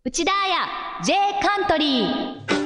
内田彩 J カントリー。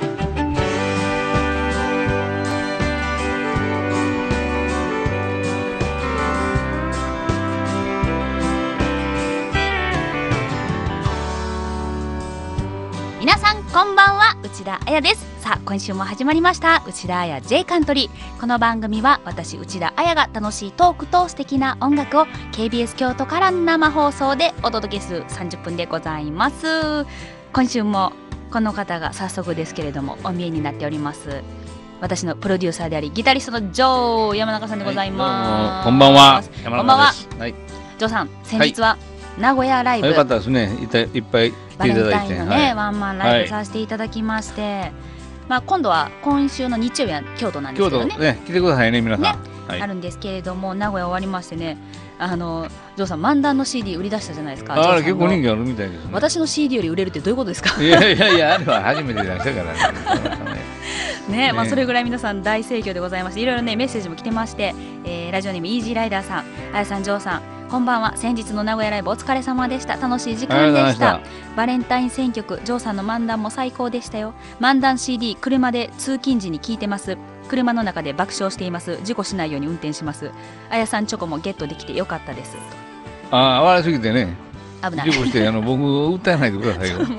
皆さんこんばんは、内田彩です。さあ今週も始まりました内田彩 J カントリー。この番組は私内田彩が楽しいトークと素敵な音楽を KBS 京都から生放送でお届けする30分でございます。今週もこの方が早速ですけれどもお見えになっております。私のプロデューサーでありギタリストのジョー山中さんでございます。 こんばんは、 こんばんは。 はい、 ジョーさん、先日は名古屋ライブ、 よかったですね。いっぱいバレンタインのね、 はい、 ワンマンライブさせていただきまして、まあ、今度は今週の日曜日は京都なんですけどね、 京都ね、来てくださいね皆さん、 ね、はい、あるんですけれども、名古屋終わりましてね、ジョーさん漫談の CD 売り出したじゃないですか。 あれ結構人気あるみたいですね。 私の CD より売れるってどういうことですか。 いやあれは初めて出したからね、まあ、それぐらい皆さん大盛況でございまして、いろいろねメッセージも来てまして、ラジオネームイージーライダーさん、あやさん、ジョーさん、こんばんは。先日の名古屋ライブお疲れ様でした。楽しい時間でした。バレンタイン選曲、ジョーさんの漫談も最高でしたよ。漫談 CD 車で通勤時に聞いてます。車の中で爆笑しています。事故しないように運転します。あやさんチョコもゲットできてよかったです。 笑いすぎてね、 危ない。 事故して僕訴えないでくださいよ。 危ない。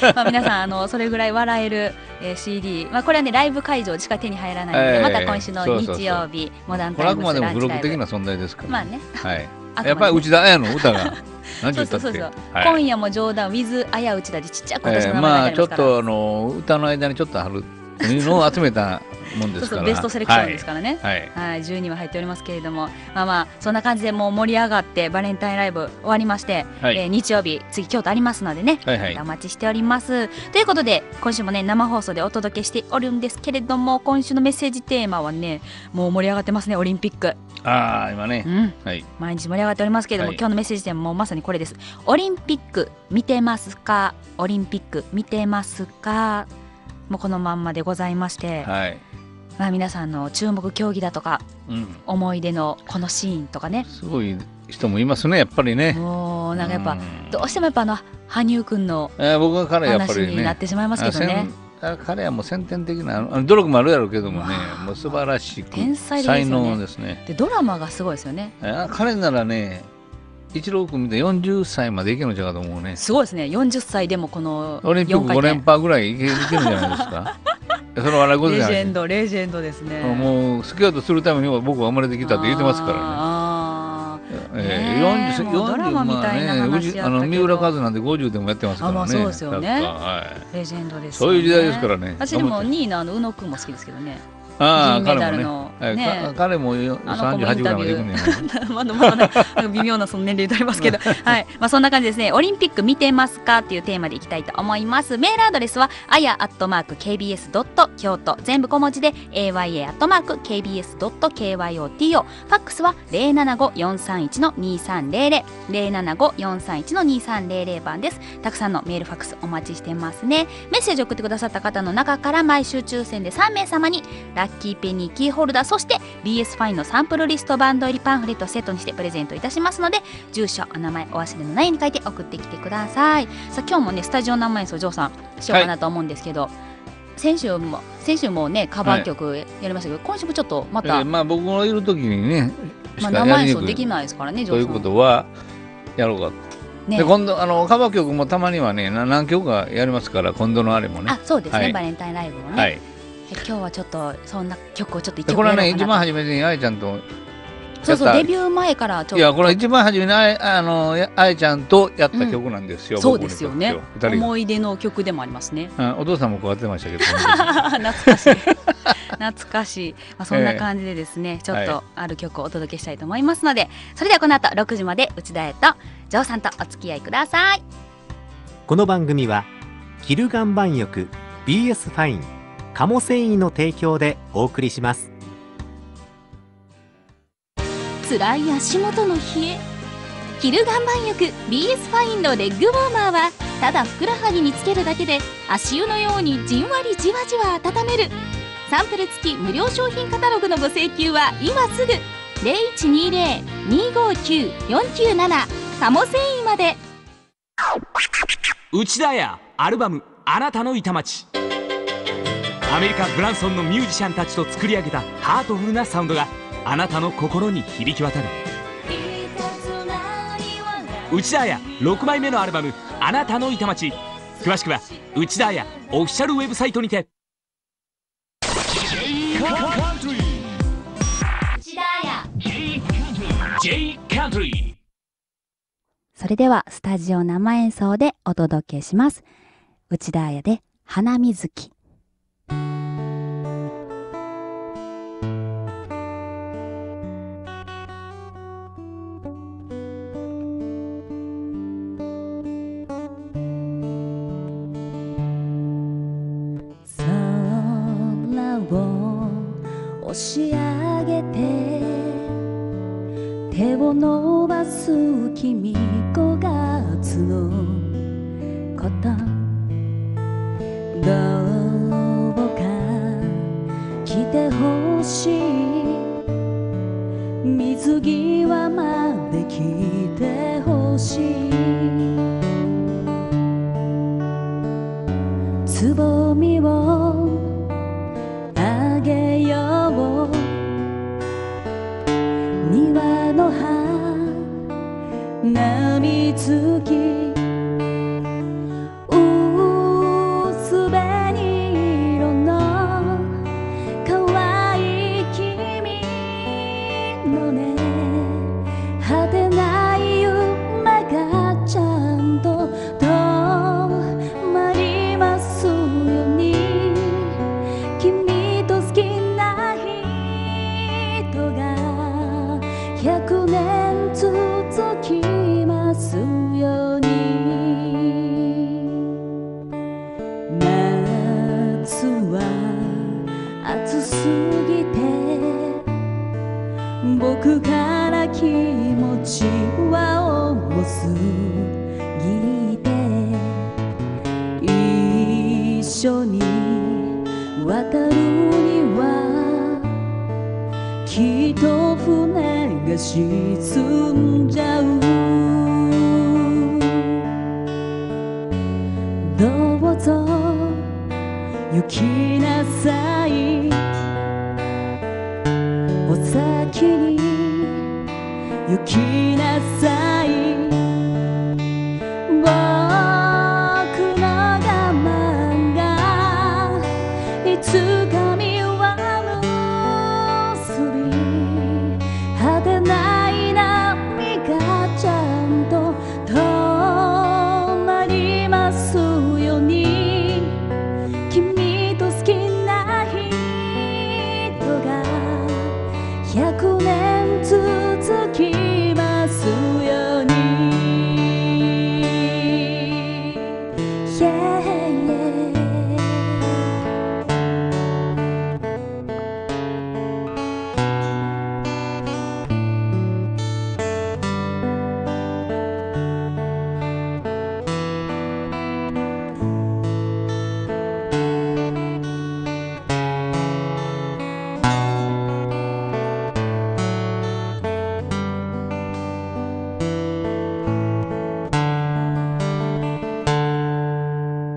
まあ皆さんそれぐらい笑える、CD、まあこれはねライブ会場しか手に入らないので、また今週の日曜日モダンタイムズランチライブ。これあくまでも付録的な存在ですから。まあね。はい。やっぱり内田彩の歌が何て言ったっけ。今夜も冗談 with 彩内田でちっちゃく私の名前がありますから。まあちょっと歌の間にちょっと貼るのを集めたもんですから。そうそう、ベストセレクションですからね。はい、12話入っておりますけれども、まあそんな感じでもう盛り上がってバレンタインライブ終わりまして、日曜日次京都ありますのでね、お待ちしております。ということで今週もね生放送でお届けしておるんですけれども、今週のメッセージテーマはね、もう盛り上がってますね、オリンピック。 今ね、 毎日盛り上がっておりますけれども、今日のメッセージテーマもまさにこれです。オリンピック見てますか。オリンピック見てますか。もうこのまんまでございまして、まあ皆さんの注目競技だとか、思い出のこのシーンとかね、 すごい人もいますね、やっぱりね。 もうなんかやっぱどうしてもやっぱ羽生くんの話になってしまいますけどね。 彼はもう先天的な努力もあるやろうけどもね、もう素晴らしく天才才能ですね。 でドラマがすごいですよね。 彼ならね、一郎君見て40歳までいけるんちゃうかと思うね。 すごいですね。40歳でもこのオリンピック5連覇ぐらいいけるんじゃないですか。それは笑いことじゃない。 レジェンドですね。 もうスケートするために僕は生まれてきたって言ってますからね。 ドラマみたいな話やったけど、 三浦和なんて50でもやってますからね。 そうですよね。レジェンドです。 そういう時代ですからね。 私でも2位の宇野君も好きですけどね。 銀メダルの彼も38ぐらいまでいくんねまだ微妙なその年齢でありますけど、まあそんな感じですね。オリンピック見てますかっていうテーマでいきたいと思います。メールアドレスはaya@kbs. 京都、全部小文字で aya@kbs.kyoto。 ファックスは 075-431-2300 075-431-2300番です。たくさんのメールファックスお待ちしてますね。メッセージを送ってくださった方の中から毎週抽選で3名様にラッキーペニーキーホルダー、そして BS ファインのサンプルリストバンド入りパンフレットセットにしてプレゼントいたしますので、住所お名前お忘れのないように書いて送ってきてください。さあ今日もねスタジオ生演奏ジョーさんしようかなと思うんですけど、先週もねカバー曲やりましたけど、今週もちょっとまた、 まあ僕のいる時にね生演奏できないですからね、ジョーさん。 ということはやろうかで、今度カバー曲もたまにはね何曲かやりますから、今度のあれもね。 そうですね、バレンタインライブもね。今日はちょっとそんな曲をちょっと一曲やろうかなと。 これはね一番初めにあやちゃんとデビュー前からちょっと、 いやこれ一番初めにあやちゃんとやった曲なんですよ。 そうですよね。思い出の曲でもありますね。 お父さんもこうやってましたけど懐かしい懐かしい。そんな感じでですね、ちょっとある曲をお届けしたいと思いますので、それではこの後6時まで内田彩とジョーさんとお付き合いください。 この番組はキル岩盤浴 BS ファイン鴨繊維の提供でお送りします。 辛い足元の冷え、キル岩盤浴 BS ファインのレッグウォーマーはただふくらはぎにつけるだけで足湯のようにじんわりじわじわ温める。サンプル付き無料商品カタログのご請求は今すぐ 0120-259-497 鴨繊維まで。 内田彩アルバム「あなたの板町」。アメリカ・ブランソンのミュージシャンたちと作り上げたハートフルなサウンドがあなたの心に響き渡る。内田彩6枚目のアルバム「あなたの板町」。詳しくは内田彩オフィシャルウェブサイトにて。 それではスタジオ生演奏でお届けします。内田彩で花水木。 押し上げて手を伸ばす君5月のことどうか来てほしい水際まで来てほしいつぼみをあげよう庭の花水木薄紅色の可愛い君のね果てない夢がちゃんと止まりますように君と好きな人が100年続きますように夏は暑すぎて僕から気持ちは重すぎて一緒に渡るにはきっと船が沈んじゃうどうぞ行きなさいお先に行きなさい僕の我慢がいつか見は結び果てない波がちゃんと止まりますように君と好きな人が100年続きますように Yeah, yeah. 「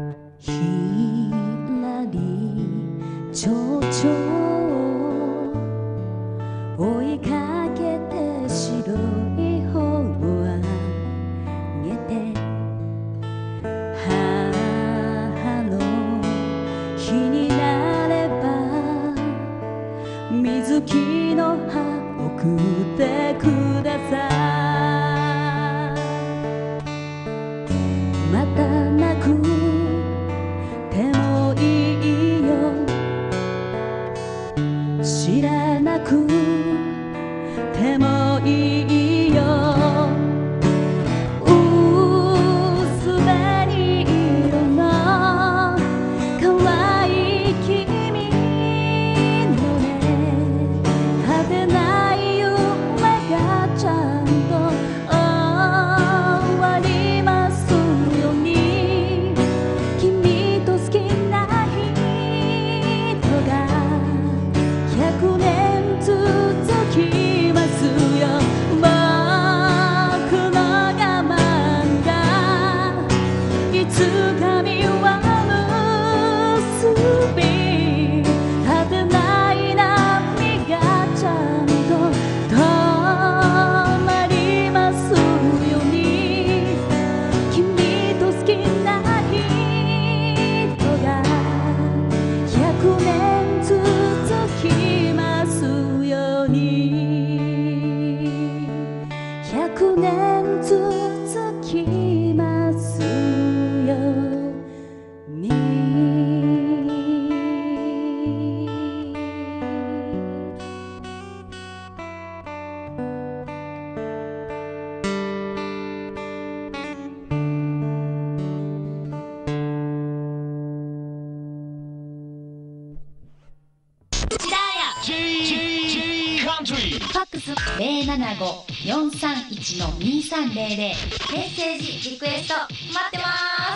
ファックス 075-431-2300 メッセージリクエスト待ってます。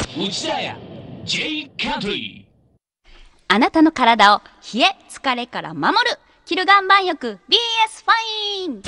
内田彩 J カントリー。 あなたの体を冷え疲れから守るキル岩盤浴 BS ファイン。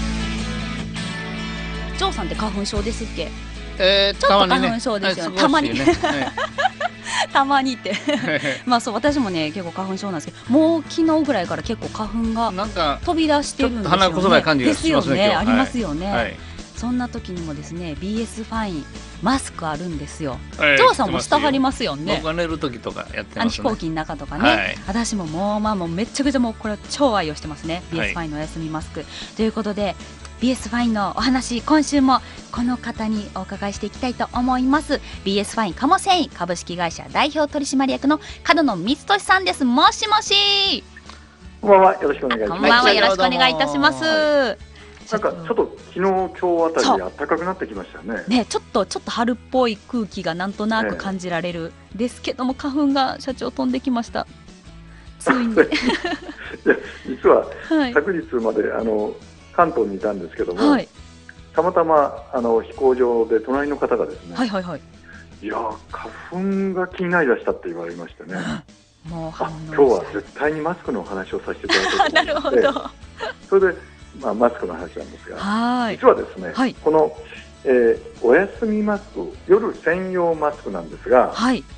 ジョーさんって花粉症ですっけ？ちょっと花粉症ですよね。たまにたまにってまあそう、私もね結構花粉症なんですけど、もう昨日ぐらいから結構花粉が飛び出してるんですよね。 鼻こそばい感じがしますね。 ですよね、ありますよね。そんな時にもですね BS ファインマスクあるんですよ。ジョーさんも下張りますよね。 僕が寝る時とかやってますね。 飛行機の中とかね。私ももうめちゃくちゃもうこれ超愛用してますね。BS ファインのお休みマスクということで、BS ファインのお話、今週もこの方にお伺いしていきたいと思います。 BS ファイン鴨繊維株式会社代表取締役の角野光俊さんです。もしもし。 こんばんは、よろしくお願いします。 こんばんは、よろしくお願いいたします。 なんかちょっと昨日今日あたり暖かくなってきましたよね。 ね、ちょっと春っぽい空気がなんとなく感じられる、ですけども花粉が社長飛んできました。ついにいや実は昨日まで関東にいたんですけども、たまたま飛行場で隣の方がですね、いや花粉が気になりだしたって言われましてねもう今日は絶対にマスクのお話をさせていただきたいと思ってなるほど。それで、マスクの話なんですが、実はですね、この、お休みマスク、夜専用マスクなんですが、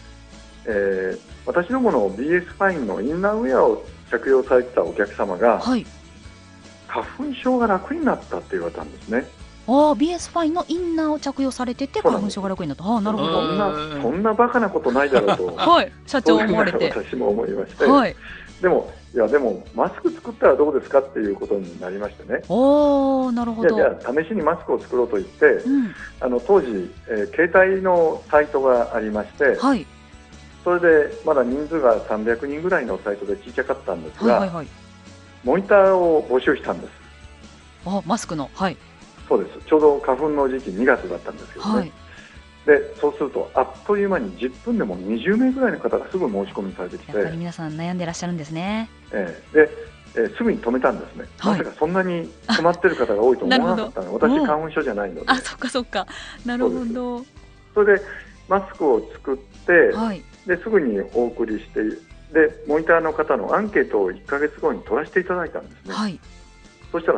私どもの BS ファインのインナーウェアを着用されてたお客様が、花粉症が楽になったって言われたんですね。 BS ファインのインナーを着用されてて花粉症が楽になった。なるほど。 そんなバカなことないだろうと社長思われて、 私も思いまして、でもマスク作ったらどうですかっていうことになりましてね。なるほど。じゃあ試しにマスクを作ろうと言って、当時、携帯のサイトがありまして、それでまだ人数が300人ぐらいのサイトで小さかったんですが、モニターを募集したんです。 マスクの。 そうです。ちょうど花粉の時期2月だったんですけどね。でそうするとあっという間に10分でも20名ぐらいの方がすぐ申し込みされてきて、 やっぱり皆さん悩んでらっしゃるんですね。 すぐに止めたんですね。まさかそんなに困ってる方が多いと思わなかったので、私花粉症じゃないので。 そっかそっか。なるほど。 それでマスクを作って、ですぐにお送りして、でモニターの方のアンケートを1ヶ月後に取らせていただいたんですね。そしたら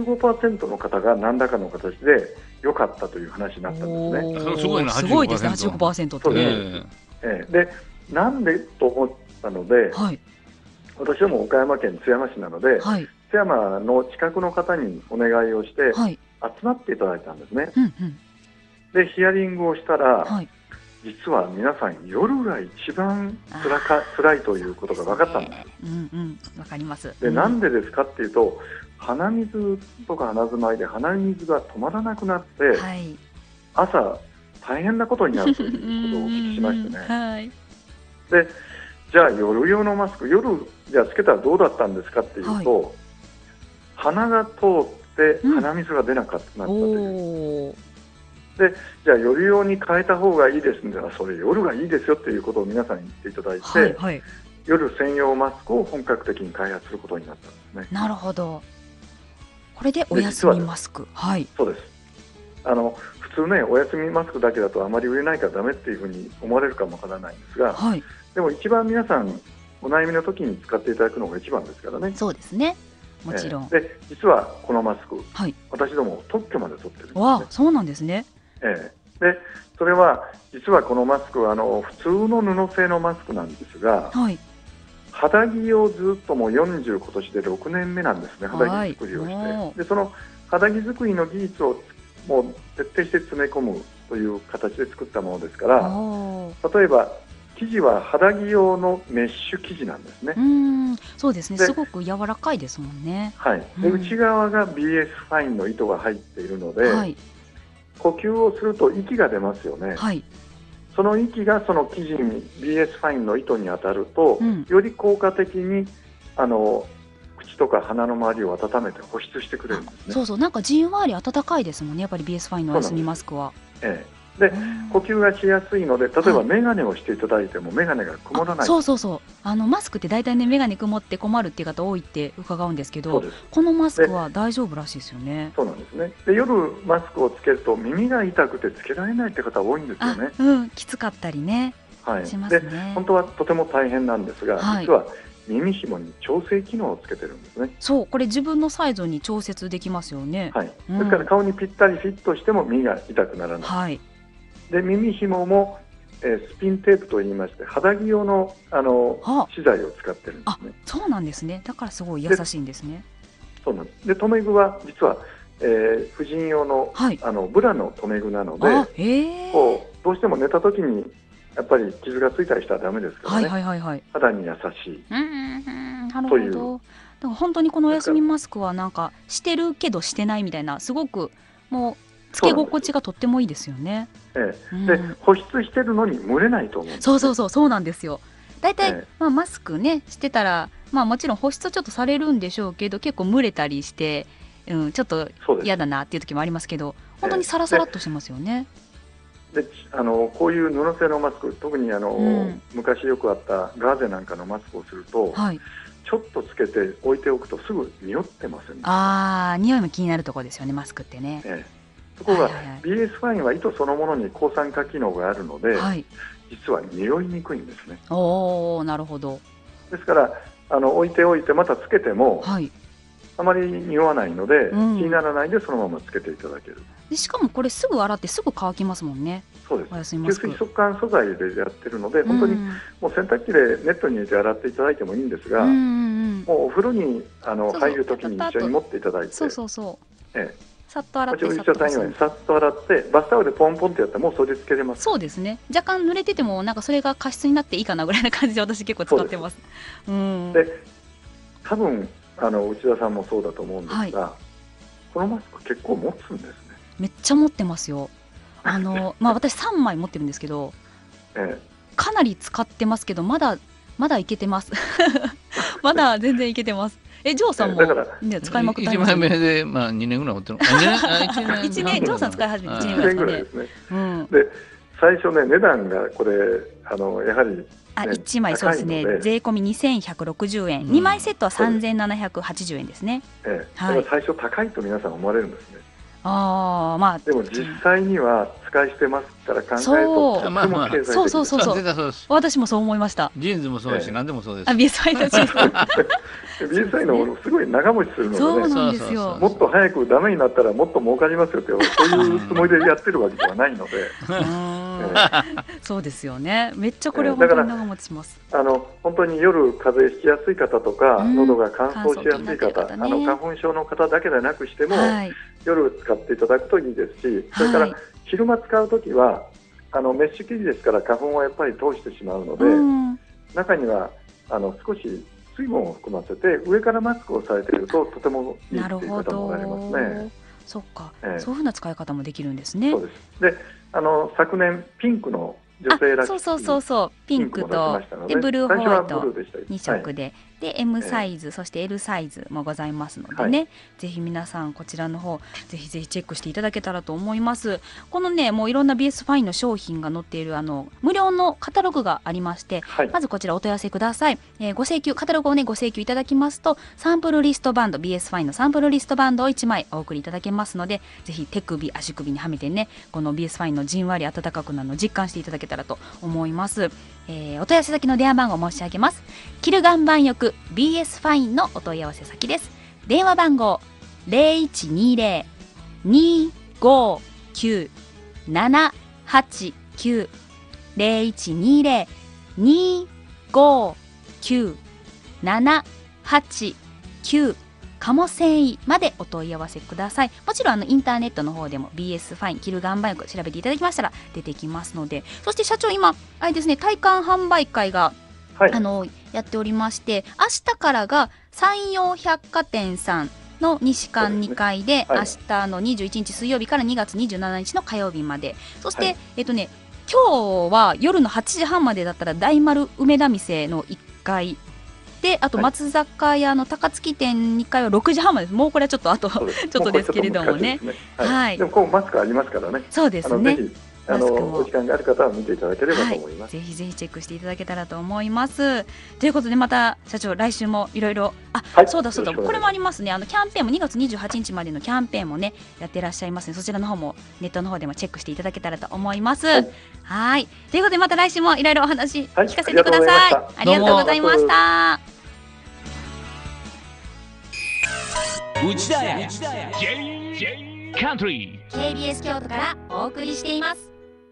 85% の方が何らかの形で良かったという話になったんですね。 すごいな、 すごいですね、85% ってね。 でなんでと思ったので、私はもう岡山県津山市なので、津山の近くの方にお願いをして、集まっていただいたんですね。でヒアリングをしたら、実は皆さん夜が一番辛いということが分かったんです。 分かります。 でなんでですかっていうと、鼻水とか鼻詰まりで鼻水が止まらなくなって、朝大変なことになるということをお聞きしましてね。でじゃあ夜用のマスク、夜じゃあつけたらどうだったんですかっていうと、鼻が通って鼻水が出なかったなったという。でじゃあ夜用に変えた方がいいですんで、それ夜がいいですよっていうことを皆さんに言っていただいて、夜専用マスクを本格的に開発することになったんですね。 なるほど。これでお休みマスク。 そうです。普通ね、お休みマスクだけだとあまり売れないからダメっていうふうに思われるかもわからないんですが、でも一番皆さんお悩みの時に使っていただくのが一番ですからね。 そうですね、もちろん。 で実はこのマスク、私ども特許まで取ってるんですね。 そうなんですね。 でそれは実はこのマスクは普通の布製のマスクなんですが、肌着をずっともう40今年で6年目なんですね。肌着作りをして、でその肌着作りの技術をもう徹底して詰め込むという形で作ったものですから、例えば生地は肌着用のメッシュ生地なんですね。 そうですね、すごく柔らかいですもんね。 で内側が BS ファインの糸が入っているので、呼吸をすると息が出ますよね。その息がその生地に BS ファインの糸に当たると、より効果的に口とか鼻の周りを温めて保湿してくれるんですね。 なんかじんわり暖かいですもんね、やっぱり BS ファインのお休みマスクは。 でで呼吸がしやすいので、例えば眼鏡をしていただいても眼鏡が曇らない。 そうそうそう、マスクって大体ね眼鏡曇って困るっていう方多いって伺うんですけど、このマスクは大丈夫らしいですよね。 そうなんですね。で夜マスクをつけると耳が痛くてつけられないって方多いんですよね。 きつかったりね、 はい、 しますね。 で本当はとても大変なんですが、実は耳紐に調整機能をつけてるんですね。 そう、これ自分のサイズに調節できますよね。 はい、ですから顔にぴったりフィットしても耳が痛くならない。はい、で耳紐も、スピンテープといいまして肌着用の、資材を使ってるんですね。 そうなんですね。だからすごい優しいんですね。 そうなんです。で留め具は実は、婦人用の、ブラの留め具なので、こうどうしても寝た時にやっぱり傷がついたりしたらダメですからね。肌に優しい。 なるほど。だから本当にこのお休みマスクはなんかしてるけどしてないみたいな、すごくもうつけ心地がとってもいいですよね。 で保湿してるのに蒸れないと思うんです。 そうなんですよ。だいたいマスクねしてたら、もちろん保湿ちょっとされるんでしょうけど、結構蒸れたりして、ちょっと嫌だなっていう時もありますけど、本当にサラサラっとしてますよね。 でこういう布製のマスク、特に昔よくあったガーゼなんかのマスクをすると、ちょっとつけて置いておくとすぐ匂ってますよね。 匂いも気になるところですよね、マスクってね。 ところが BS ファインは糸そのものに抗酸化機能があるので、実は匂いにくいんですね。 なるほど。 ですから置いておいてまたつけても、あまり匂わないので、気にならないでそのままつけていただける。 でしかもこれすぐ洗ってすぐ乾きますもんね。 そうです。吸水速乾素材でやってるので、本当にもう洗濯機でネットに入れて洗っていただいてもいいんですが、もうお風呂に入るときに一緒に持っていただいて、さっと洗って、さっと洗ってバスタオルでポンポンってやったらもうそれでつけれます。 そうですね。若干濡れててもなんかそれが加湿になっていいかなぐらいな感じで私結構使ってます。 で多分内田さんもそうだと思うんですが、このマスク結構持つんですね。 めっちゃ持ってますよ。私3枚持ってるんですけど、かなり使ってますけど、まだいけてますまだ全然いけてます。ジョーさんも、使いまくってます 1枚目で、2年ぐらい持ってる 1年ジョーさん使い始めて1年ぐらいですね。 で最初ね、値段がこれやはり 1枚そうですね、税込み2160円、2枚セットは3780円ですね。 最初高いと皆さん思われるんですね。でも実際には使い捨てマスクから考えるととても経済的です。 そう私もそう思いました。 ジーンズもそうですし、何でもそうです。 BSI のジーンズBSI のすごい長持ちするので、 そうなんですよ。 もっと早くダメになったらもっと儲かりますよって、そういうつもりでやってるわけではないのでそうですよね。めっちゃこれ本当に長持ちします。 本当に夜風邪ひきやすい方とか、喉が乾燥しやすい方、花粉症の方だけでなくしても、夜使っていただくといいですし、それから昼間使うときはメッシュ生地ですから花粉はやっぱり通してしまうので、中には少し水分を含ませて上からマスクをされているととてもいいという方もおられますね。 そっか、そういうふうな使い方もできるんですね。 そうです。で昨年ピンクの女性らしいそうピンクとでブルーホワイト2色で、M サイズ、そして L サイズもございますのでね、ぜひ皆さんこちらの方ぜひチェックしていただけたらと思います。このね、もういろんな BS ファインの商品が載っている無料のカタログがありまして、まずこちらお問い合わせください。ご請求カタログをねご請求いただきますと、サンプルリストバンド BS ファインのサンプルリストバンドを1枚お送りいただけますので、ぜひ手首足首にはめてね、この BS ファインのじんわり暖かくなるのを実感していただけたらと思います。お問い合わせ先の電話番号申し上げます。キル岩盤浴 BS ファインのお問い合わせ先です。電話番号 0120-259-789 0120-259-789鴨繊維までお問い合わせください。もちろんインターネットの方でも BS ファインキル岩盤浴調べていただきましたら出てきますので、そして社長今あれですね、体感販売会が、やっておりまして、明日からが山陽百貨店さんの西館2階で、明日の21日水曜日から2月27日の火曜日まで、そして、今日は夜の8時半までだったら大丸梅田店の1階で、あと松坂屋の高槻店2階は6時半までです。もうこれはちょっとちょっとですけれどもね。 でもこうマスクありますからね。 そうですね。 お時間がある方は見ていただければと思います。 ぜひぜひチェックしていただけたらと思います。ということでまた社長来週もいろいろそうだこれもありますね。キャンペーンも2月28日までのキャンペーンもねやってらっしゃいますので、そちらの方もネットの方でもチェックしていただけたらと思います。はい、ということでまた来週もいろいろお話聞かせてください。ありがとうございました。 内田屋カントリー KBS 京都からお送りしています。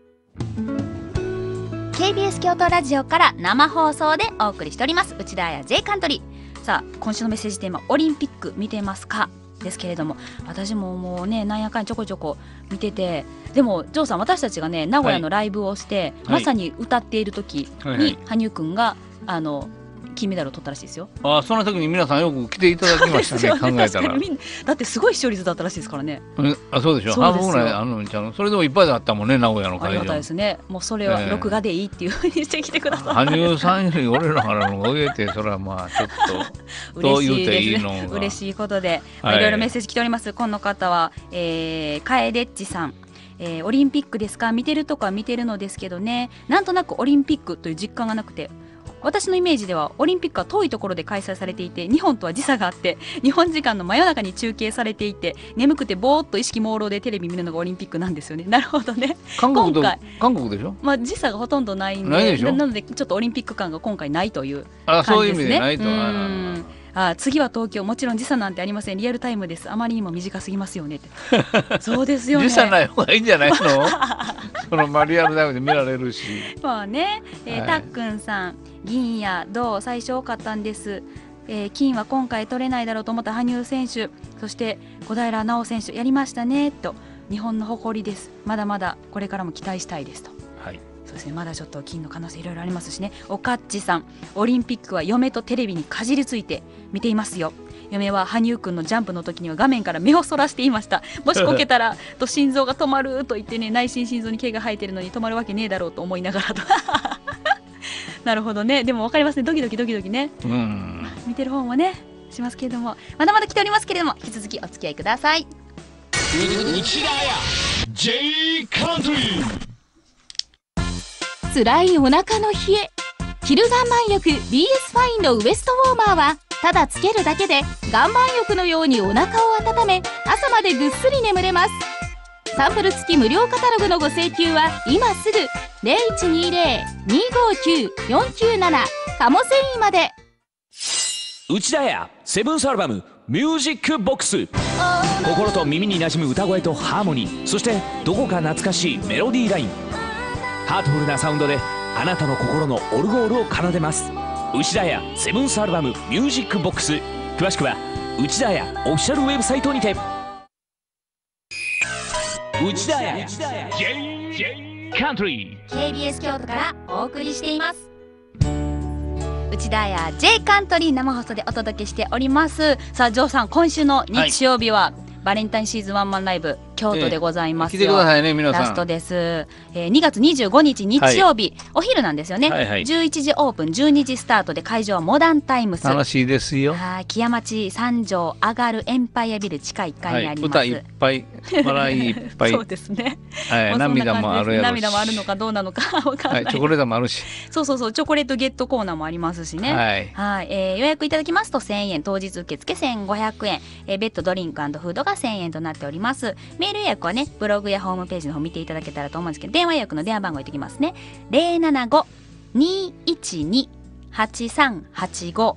KBS 京都ラジオから生放送でお送りしております内田屋 J カントリー。さあ今週のメッセージテーマオリンピック見てますかですけれども、私ももうねなんやかんちょこちょこ見てて、でもジョーさん私たちがね名古屋のライブをして、まさに歌っている時に羽生くんが金メダルを取ったらしいですよ。 その時に皆さんよく来ていただきましたね考えたらだってすごい視聴率だったらしいですからね。 そうでしょ。半分ぐらいあるのにちゃう。それでもいっぱいだったもんね名古屋の会場。 ありがたいですね。もうそれは録画でいいっていうふうにしてきてください。 羽生さんより俺らからの上げてそれはまあちょっとどう言うていいのが嬉しいことで、いろいろメッセージ来ております。この方はカエデッチさん。オリンピックですか、見てるとか見てるのですけどね、なんとなくオリンピックという実感がなくて、私のイメージではオリンピックは遠いところで開催されていて、日本とは時差があって日本時間の真夜中に中継されていて、眠くてぼーっと意識朦朧でテレビ見るのがオリンピックなんですよね。なるほどね。 韓国でしょ、 時差がほとんどないんで、なのでちょっとオリンピック感が今回ないという感じですね。 そういう意味でないと。 次は東京、もちろん時差なんてありません、リアルタイムです、あまりにも短すぎますよねってそうですよね、 時差ない方がいいんじゃないのそのリアルタイムで見られるしまあね、たっくんさん、銀や銅最初多かったんです、金は今回取れないだろうと思った羽生選手、そして小平奈緒選手やりましたねと、日本の誇りです、まだまだこれからも期待したいですと。はい、そうですね、まだちょっと金の可能性いろいろありますしね。おかっちさん、オリンピックは嫁とテレビにかじりついて見ていますよ。嫁は羽生くんのジャンプの時には画面から目をそらしていました。もしこけたらと心臓が止まると言ってね、内心心臓に毛が生えてるのに止まるわけねえだろうと思いながらとなるほどね。でも分かりますね、ドキドキドキドキね、見てる方もねしますけれども、まだまだ来ておりますけれども、引き続きお付き合いください。 内田屋 J カントリー。 辛いお腹の冷え、キル岩盤浴 BS ファインのウエストウォーマーはただつけるだけで岩盤浴のようにお腹を温め、朝までぐっすり眠れます。サンプル付き無料カタログのご請求は今すぐ 0120-259-497 鴨繊維まで。 内田屋セブンスアルバムミュージックボックス。心と耳に馴染む歌声とハーモニー、そしてどこか懐かしいメロディーライン、ハートフルなサウンドであなたの心のオルゴールを奏でます。内田屋セブンスアルバムミュージックボックス、詳しくは内田屋オフィシャルウェブサイトにて。内田屋 J カントリー KBS 京都からお送りしています。 内田屋 J カントリー生放送でお届けしております。さあジョーさん、今週の日曜日は、バレンタインシーズンワンマンライブ京都でございますよ。 来てくださいね皆さん。 ラストです。2月25日日曜日、お昼なんですよね。11時オープン、12時スタートで、会場はモダンタイムス。 楽しいですよ。 木屋町三条上がるエンパイアビル地下1階にあります。 歌いっぱい、笑いいっぱいそうですね。 涙もあるやろし、 涙もあるのかどうなのか分かんない。 チョコレートもあるし、 そうチョコレートゲットコーナーもありますしね。予約いただきますと1000円、当日受付1500円、別途ドリンク&フードが1000円となっております。メール予約はね、ブログやホームページの方見ていただけたらと思うんですけど、電話予約の電話番号言ってきますね。 075-212-8385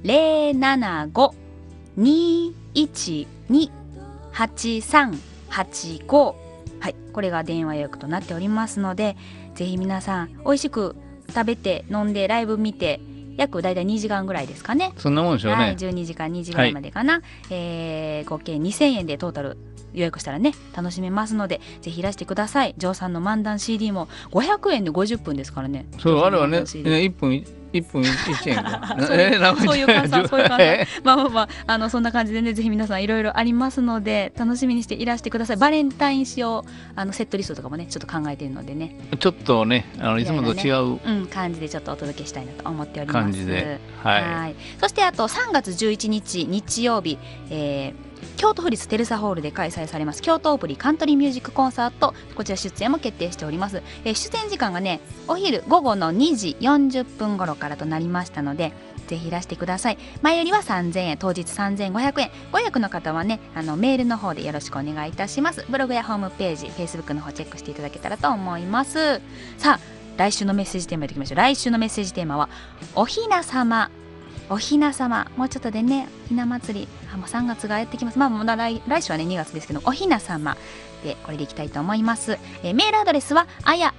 075-212-8385、はい、これが電話予約となっておりますので、ぜひ皆さん美味しく食べて飲んでライブ見て、約だいたい2時間ぐらいですかね。 そんなもんでしょうね。 12時間2時ぐらいまでかな。合計2000円でトータル予約したらね楽しめますので、ぜひいらしてください。ジョーさんの漫談 CD も500円で50分ですからね。 そう、あれはね、1分1円かそういう換算まあそんな感じでね、ぜひ皆さんいろいろありますので楽しみにしていらしてください。バレンタイン仕様セットリストとかもねちょっと考えているのでね、 ちょっとねいつもと違う、 感じでちょっとお届けしたいなと思っております。 感じで、 はい。そしてあと3月11日日曜日、 京都府立テルサホールで開催されます京都オープリカントリーミュージックコンサート、こちら出演も決定しております。出演時間がねお昼午後の2時40分頃からとなりましたので、ぜひいらしてください。前よりは3000円、当日3500円。ご予約の方はねメールの方でよろしくお願いいたします。ブログやホームページ Facebook の方チェックしていただけたらと思います。さあ来週のメッセージテーマでいきましょう。来週のメッセージテーマはおひなさま。おひなさま、もうちょっとでねひな祭りもう3月がやってきます。まあ来週はね2月ですけど、おひなさまでこれでいきたいと思います。メールアドレスは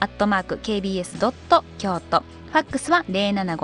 aya@kbs.kyoto、ファックスは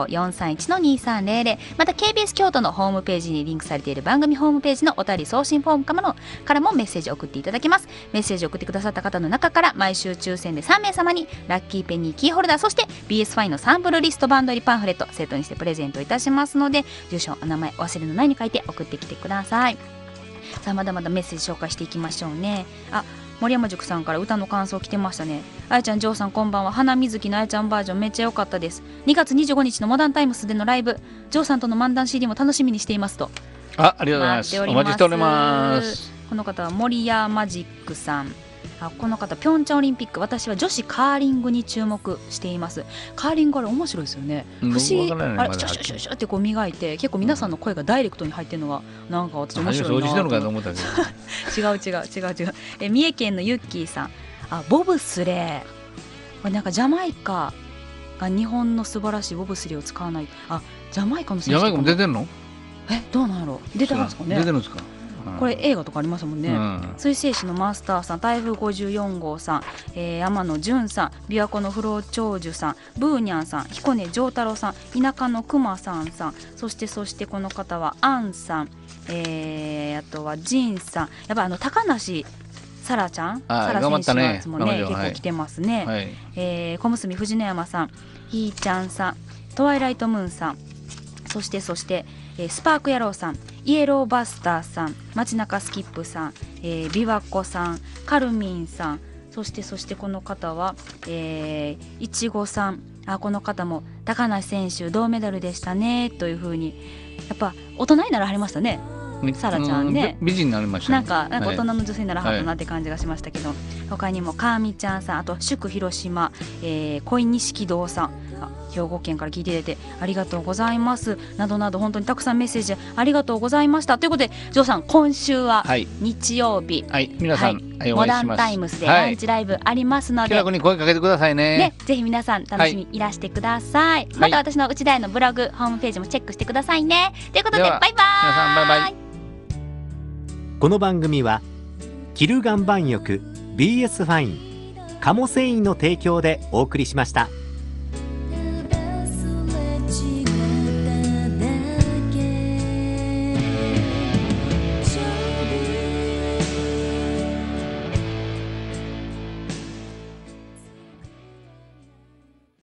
075-431-2300。 また KBS 京都のホームページにリンクされている番組ホームページのお便り送信フォームからもメッセージを送っていただけます。メッセージを送ってくださった方の中から毎週抽選で3名様にラッキーペニーキーホルダー、そして BS ファインのサンプルリストバンド入りパンフレットセットにしてプレゼントいたしますので、住所お名前忘れのないに書いて送ってきてください。さあまだまだメッセージ紹介していきましょうね。森山塾さんから歌の感想来てましたね。あやちゃん、ジョーさんこんばんは。花水木のあやちゃんバージョンめっちゃ良かったです。2月25日のモダンタイムスでのライブ、ジョーさんとの漫談 CD も楽しみにしていますと。 ありがとうございます。お待ちしております。 この方は森山マジックさん。この方ピョンチャンオリンピック、私は女子カーリングに注目しています。カーリングあれ面白いですよね。不思議、あれシュシュシュシュってこう磨いて結構皆さんの声がダイレクトに入ってるのがなんか私面白いなと思った。違う三重県のユッキーさん、ボブスレー、これなんかジャマイカが日本の素晴らしいボブスレーを使わない、ジャマイカの選手、 ジャマイカも出てんの？ どうなんやろ、出てるんですかね。 出てるんですか。 これ映画とかありますもんね。水星子のマスターさん、台風54号さん、天野純さん、琵琶湖の不老長寿さん、ブーニャンさん、彦根丈太郎さん、田舎のくまさんさん、そしてこの方はアンさん、あとはジンさん、やっぱ高梨サラちゃん、サラ選手のやつもね結構来てますね。小結藤野山さん、ひーちゃんさん、トワイライトムーンさん、そしてスパーク野郎さん、イエローバスターさん、街中スキップさん、琵琶湖さん、カルミンさん、そしてこの方はいちごさん、この方も高梨選手銅メダルでしたねというふうに、やっぱ大人にならはりましたね。サラちゃんね、 美人になりましたね。 なんか大人の女性にならはったなって感じがしましたけど、他にもかみちゃんさん、あと祝広島、恋錦堂さん、兵庫県から聞いていただいてありがとうございますなどなど、本当にたくさんメッセージありがとうございました。ということでジョーさん、今週は日曜日、 皆さん、 モダンタイムスでランチライブありますので、 気楽に声かけてください ね。 ぜひ皆さん楽しみいらしてください。また私の内田屋のブログホームページもチェックしてくださいね。ということでバイバイ。皆さんバイバイ。 この番組はキル岩盤浴 BS ファイン、鴨繊維の提供でお送りしました。